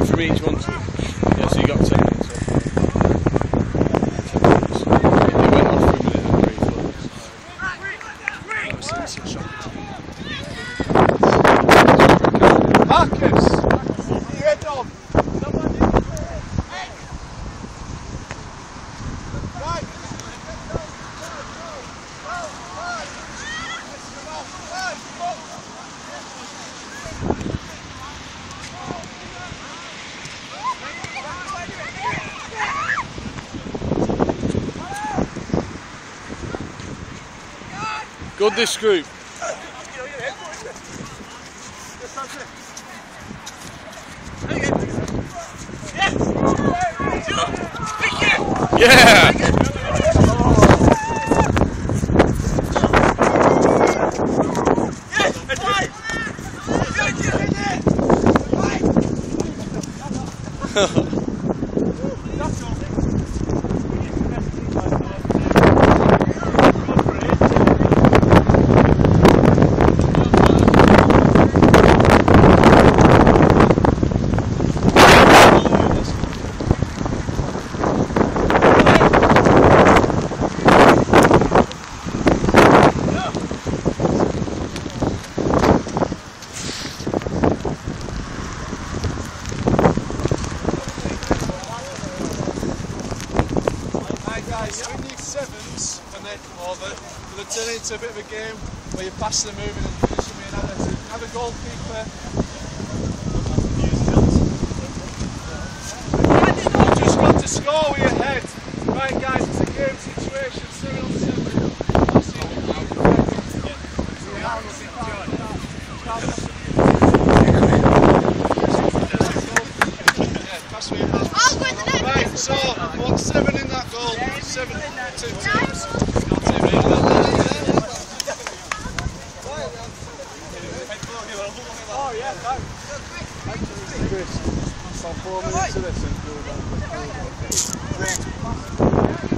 from each one. Yeah, so you got 10 minutes. 10 minutes. It went off for a minute and Marcus! You head on! Good this group. Yeah! Guys, we need sevens when they come over. We'll turn it into a bit of a game where you pass them moving and finish them in. Have a goalkeeper. You just got to score with your head. Right guys, it's a game situation, 7-on-7. Pass with your hand. Right, so what's 7 in that goal? 7, 2 teams. Oh yeah, thanks. Chris, 4 minutes of this and